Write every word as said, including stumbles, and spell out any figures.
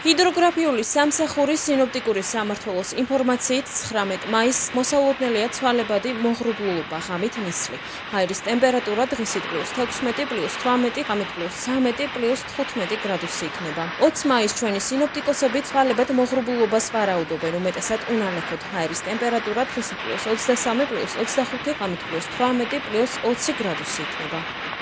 ჰიდროგრაფიული სამსახურის სინოპტიკური სამმართველოს ინფორმაციით ცხრამეტ მაისს მოსალოდნელია ცვალებადი მოღრუბლულობა ღამით ნისლი. ჰაერის ტემპერატურა დღისით პლუს თექვსმეტი, პლუს თვრამეტი, ღამით პლუს ცხრამეტი, პლუს თხუთმეტი გრადუსი იქნება. ოცი მაისს ჩვენი სინოპტიკოსები ცვალებად მოღრუბლულობას ვარაუდობენ, უმეტესად უნალექოდ. ჰაერის ტემპერატურა დღისით პლუს ოცდასამი, პლუს ოცდახუთი, ღამით პლუს თვრამეტი, პლუს ოცი გრადუსი იქნება.